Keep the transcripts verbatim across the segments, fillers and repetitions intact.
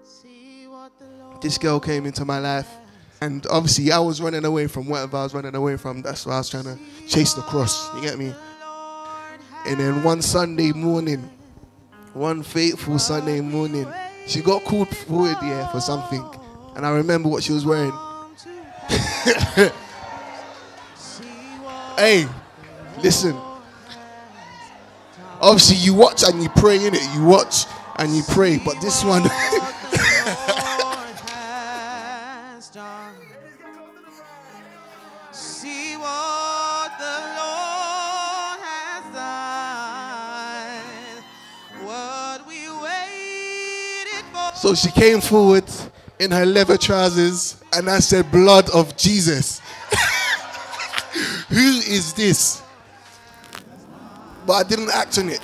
this girl came into my life. And obviously I was running away from whatever I was running away from. That's why I was trying to chase the cross. You get me? And then one Sunday morning, one fateful Sunday morning, she got called forward here for something. And I remember what she was wearing. Hey, listen. Obviously you watch and you pray, innit? You watch and you pray. But this one... See what the Lord has done, what we waited for. So she came forward in her leather trousers and I said, blood of Jesus. Who is this? But I didn't act on it.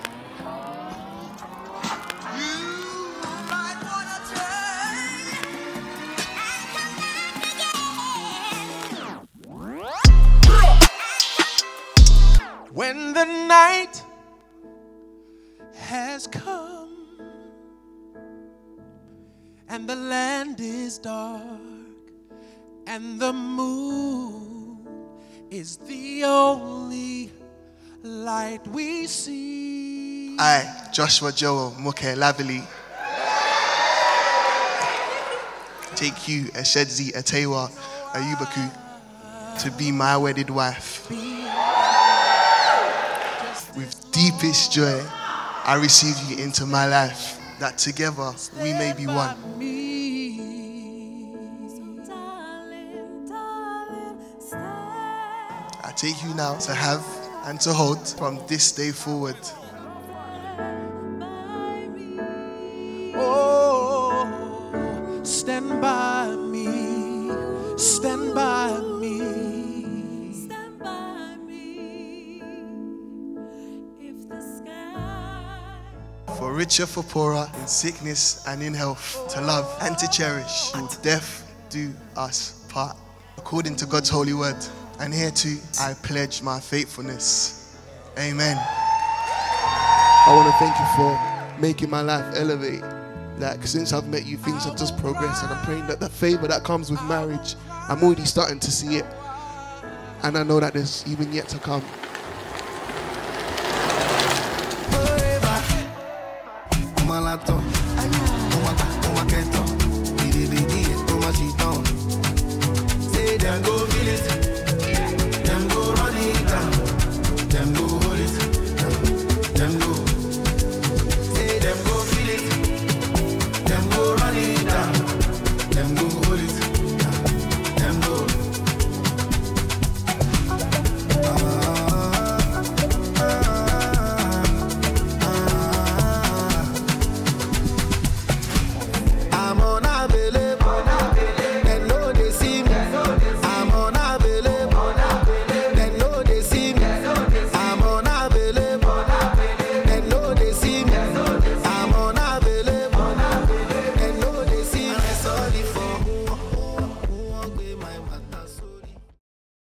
When the night has come and the land is dark and the moon is the only light we see. I, Joshua Joel Muke Lavely, take you, Eshedzi Atewa Ayubaku, to be my wedded wife. With deepest joy, I receive you into my life, that together we may be one. I take you now to have and to hold from this day forward. Oh, stand by me, stand by me. Stand by me. If the sky... For richer, for poorer, in sickness and in health, to love and to cherish, till death do us part. According to God's holy word. And here too, I pledge my faithfulness. Amen. I want to thank you for making my life elevate. Like, since I've met you, things have just progressed, and I'm praying that the favor that comes with marriage, I'm already starting to see it. And I know that there's even yet to come. Say,